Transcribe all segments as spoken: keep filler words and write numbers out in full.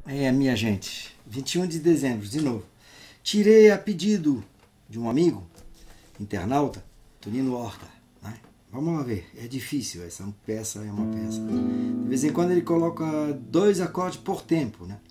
É, minha gente, vinte e um de dezembro, de novo. Tirei a pedido de um amigo, internauta, Tonino Horta. Né? Vamos lá ver, é difícil, essa peça é uma peça. De vez em quando ele coloca dois acordes por tempo, né?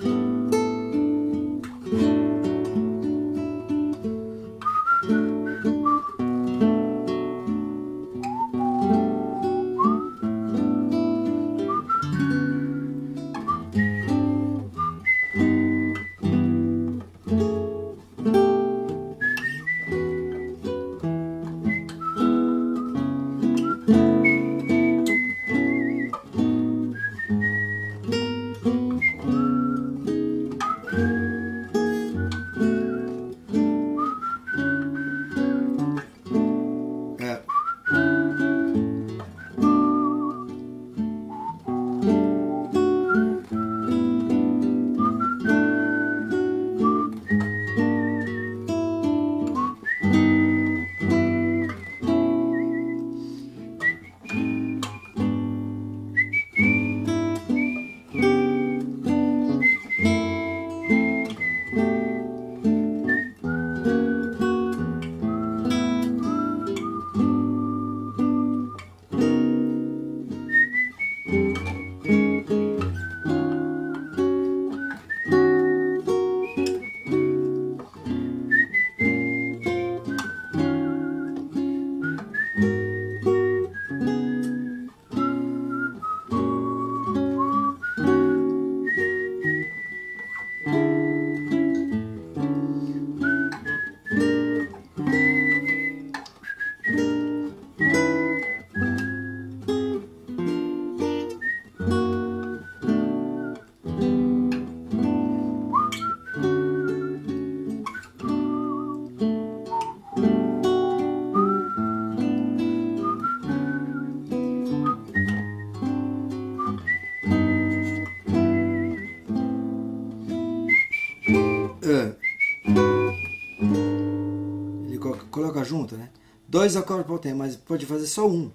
Ele coloca junto, né? Dois acordes por tempo, mas pode fazer só um.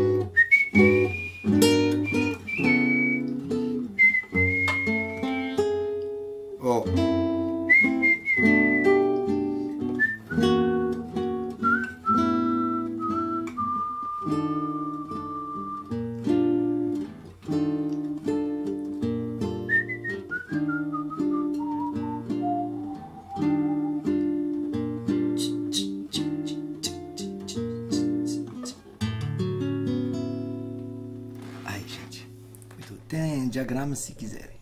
Ó. Aí, gente. Tem diagrama se quiserem.